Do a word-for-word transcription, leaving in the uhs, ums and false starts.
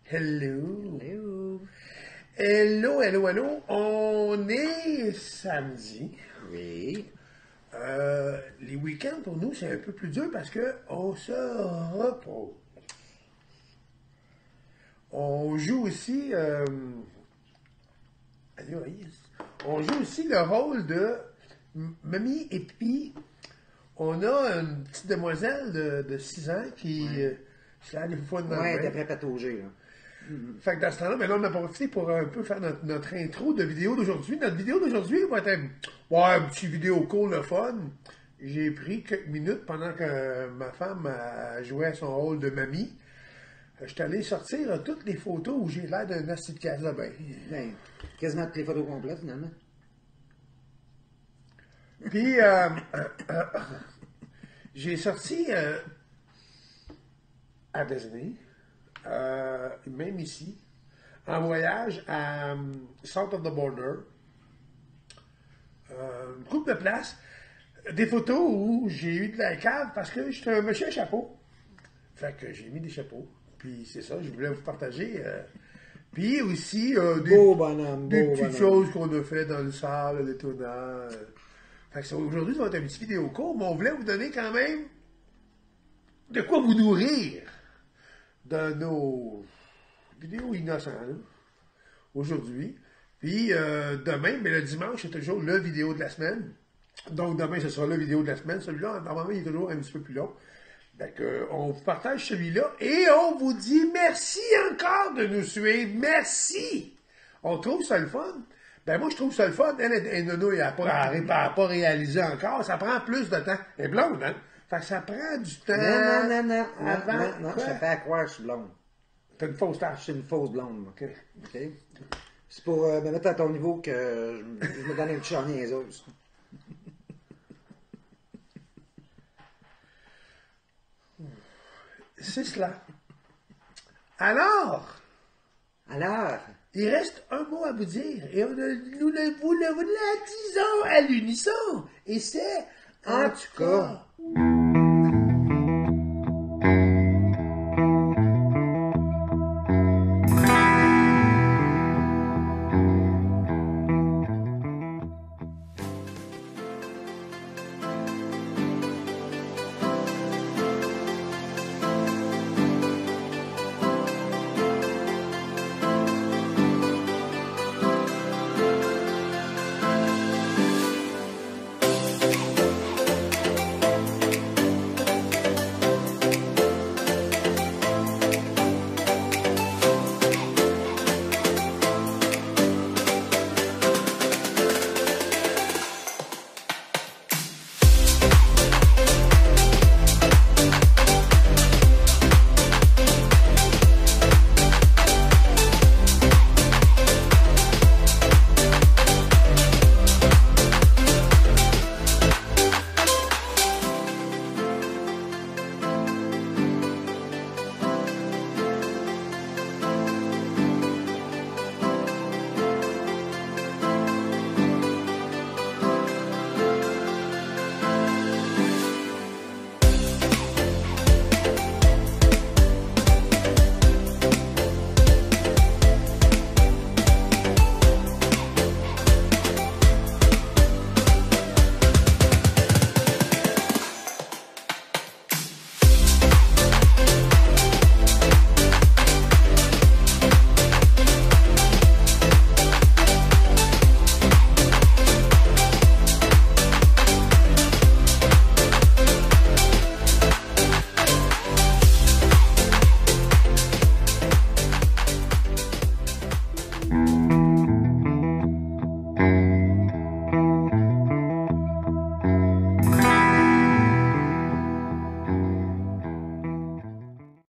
Hello. Hello. Hello, hello, hello. On est samedi. Oui. Euh, les week-ends, pour nous, c'est un peu plus dur parce qu'on se repose. On joue aussi... Euh, on joue aussi le rôle de mamie et puis on a une petite demoiselle de, de six ans qui... Ouais. Euh, c'est là des fois de Ouais, t'es prêt à patauger, là. Fait que dans ce temps-là, ben là, on a profité pour un peu faire notre, notre intro de vidéo d'aujourd'hui. Notre vidéo d'aujourd'hui va être un, ouais, un petit vidéo cool, le fun. J'ai pris quelques minutes pendant que ma femme a joué à son rôle de mamie. Je suis allé sortir toutes les photos où j'ai l'air d'un assis de casa. Ben, Ben, quasiment toutes les photos complètes, finalement. puis, euh, euh, euh, j'ai sorti euh, à Disney, euh, même ici, en voyage à um, South of the Border. Euh, une couple de places. Des photos où j'ai eu de la cave parce que j'étais un monsieur à chapeau. Fait que j'ai mis des chapeaux. Puis c'est ça, je voulais vous partager. Euh, puis aussi euh, des, Beau bonhomme, des beau petites bonhomme. choses qu'on a fait dans le sable, des tournants. Euh. Fait que ça, aujourd'hui, ça va être une petite vidéo courte, mais on voulait vous donner quand même de quoi vous nourrir de nos vidéos innocentes là, aujourd'hui. Puis euh, demain, mais le dimanche, c'est toujours le vidéo de la semaine. Donc demain, ce sera la vidéo de la semaine. Celui-là, normalement, il est toujours un petit peu plus long. Donc, euh, on vous partage celui-là et on vous dit merci encore de nous suivre. Merci! On trouve ça le fun. Ben moi, je trouve ça le fun. Elle, elle, elle Nono, elle n'a pas, elle a pas réalisé encore. Ça prend plus de temps. Elle est blonde, hein? Fait que ça prend du temps. Non, non, non, non, non, avant, non, non, quoi? je te fais à croire que je suis blonde. T'as une fausse Je tâche. suis une fausse blonde, moi. OK. OK? C'est pour euh, me mettre à ton niveau que je, je me donne un petit char niaiseuse. C'est cela. Alors, Alors, il reste un mot à vous dire et on a, nous le, vous le, vous le disons à l'unisson. Et c'est, en, En tout tout cas... cas.